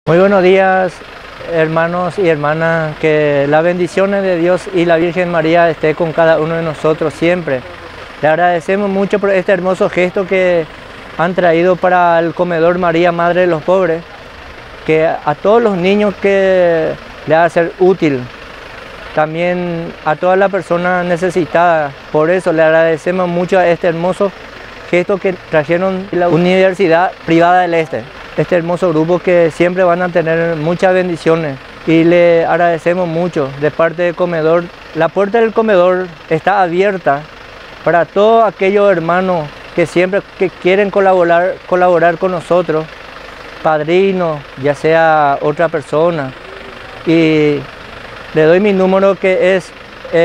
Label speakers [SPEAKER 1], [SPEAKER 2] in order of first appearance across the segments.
[SPEAKER 1] Muy buenos días, hermanos y hermanas, que las bendiciones de Dios y la Virgen María esté con cada uno de nosotros siempre. Le agradecemos mucho por este hermoso gesto que han traído para el comedor María, Madre de los Pobres, que a todos los niños que le va a ser útil, también a todas las personas necesitadas. Por eso le agradecemos mucho a este hermoso gesto que trajeron la Universidad Privada del Este. Este hermoso grupo que siempre van a tener muchas bendiciones y le agradecemos mucho de parte del comedor. La puerta del comedor está abierta para todos aquellos hermanos que siempre quieren colaborar con nosotros, padrinos, ya sea otra persona. Y le doy mi número que es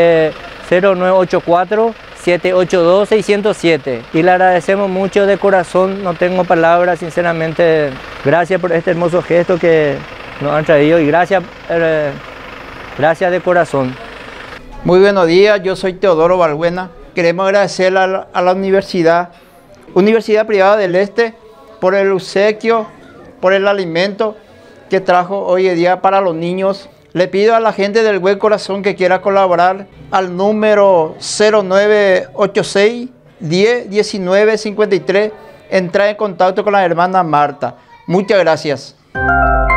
[SPEAKER 1] 0984-782-607 y le agradecemos mucho de corazón, no tengo palabras, sinceramente. Gracias por este hermoso gesto que nos han traído y gracias de corazón.
[SPEAKER 2] Muy buenos días, yo soy Teodoro Balbuena. Queremos agradecer a la Universidad Privada del Este por el obsequio, por el alimento que trajo hoy en día para los niños. Le pido a la gente del buen corazón que quiera colaborar al número 0986 10 19 53, entrar en contacto con la hermana Marta. Muchas gracias.